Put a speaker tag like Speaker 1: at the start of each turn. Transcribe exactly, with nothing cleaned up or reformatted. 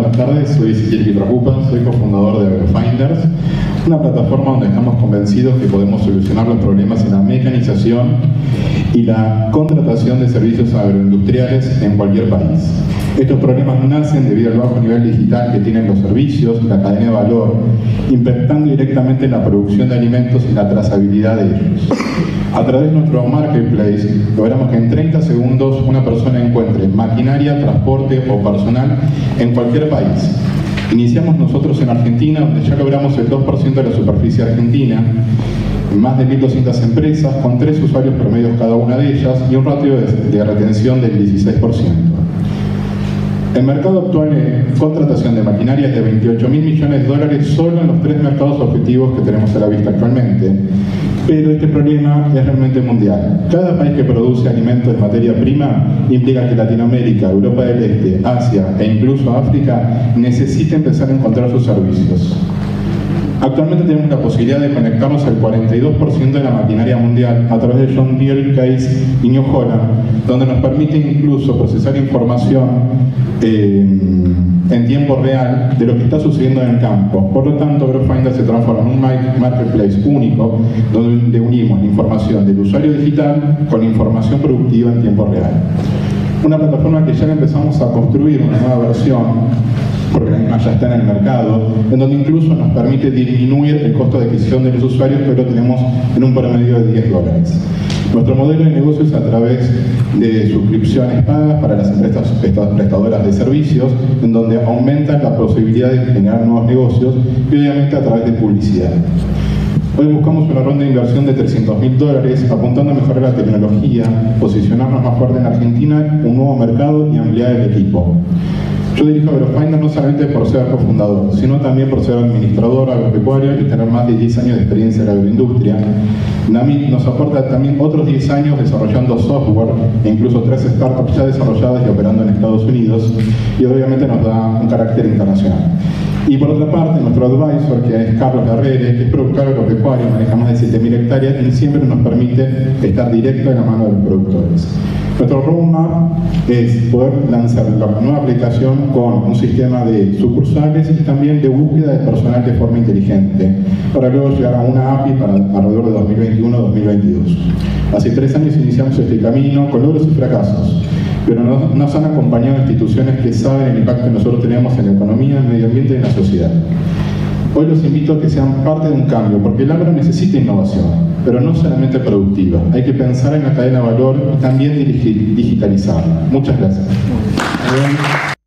Speaker 1: buenas tardes. Soy Ezequiel Pietracupa, soy cofundador de AgroFinders, una plataforma donde estamos convencidos que podemos solucionar los problemas en la mecanización y la contratación de servicios agroindustriales en cualquier país. Estos problemas nacen debido al bajo nivel digital que tienen los servicios y la cadena de valor, impactando directamente en la producción de alimentos y la trazabilidad de ellos. A través de nuestro marketplace logramos que en treinta segundos una persona encuentre maquinaria, transporte o personal en cualquier país. Iniciamos nosotros en Argentina, donde ya logramos el dos por ciento de la superficie argentina, más de mil doscientas empresas, con tres usuarios promedios cada una de ellas y un ratio de, de retención del dieciséis por ciento. El mercado actual en contratación de maquinaria es de veintiocho mil millones de dólares solo en los tres mercados objetivos que tenemos a la vista actualmente. Pero este problema es realmente mundial. Cada país que produce alimentos de materia prima implica que Latinoamérica, Europa del Este, Asia e incluso África necesita empezar a encontrar sus servicios. Actualmente tenemos la posibilidad de conectarnos al cuarenta y dos por ciento de la maquinaria mundial a través de John Deere, Case y New Holland, donde nos permite incluso procesar información eh, en tiempo real de lo que está sucediendo en el campo. Por lo tanto, AgroFinders se transforma en un marketplace único donde unimos la información del usuario digital con la información productiva en tiempo real. Una plataforma que ya empezamos a construir una nueva versión, porque la misma ya está en el mercado, en donde incluso nos permite disminuir el costo de adquisición de los usuarios, pero lo tenemos en un promedio de diez dólares. Nuestro modelo de negocio es a través de suscripciones pagas para las empresas prestadoras de servicios, en donde aumenta la posibilidad de generar nuevos negocios y obviamente a través de publicidad. Hoy buscamos una ronda de inversión de trescientos mil dólares, apuntando a mejorar la tecnología, posicionarnos más fuerte en Argentina, un nuevo mercado y ampliar el equipo. Yo dirijo AgroFinders no solamente por ser cofundador, sino también por ser administrador agropecuario y tener más de diez años de experiencia en la agroindustria. NAMIC nos aporta también otros diez años desarrollando software e incluso tres startups ya desarrolladas y operando en Estados Unidos, y obviamente nos da un carácter internacional. Y por otra parte, nuestro advisor, que es Carlos Herrera, que es productor agropecuario, maneja más de siete mil hectáreas y siempre nos permite estar directo en la mano de los productores. Nuestro roadmap es poder lanzar la nueva aplicación con un sistema de sucursales y también de búsqueda de personal de forma inteligente, para luego llegar a una A P I para alrededor de dos mil veintiuno a dos mil veintidós. Hace tres años iniciamos este camino con logros y fracasos, pero nos, nos han acompañado instituciones que saben el impacto que nosotros tenemos en la economía, en el medio ambiente y en la sociedad. Hoy los invito a que sean parte de un cambio, porque el agro necesita innovación, pero no solamente productiva. Hay que pensar en la cadena de valor y también digitalizarla. Muchas gracias.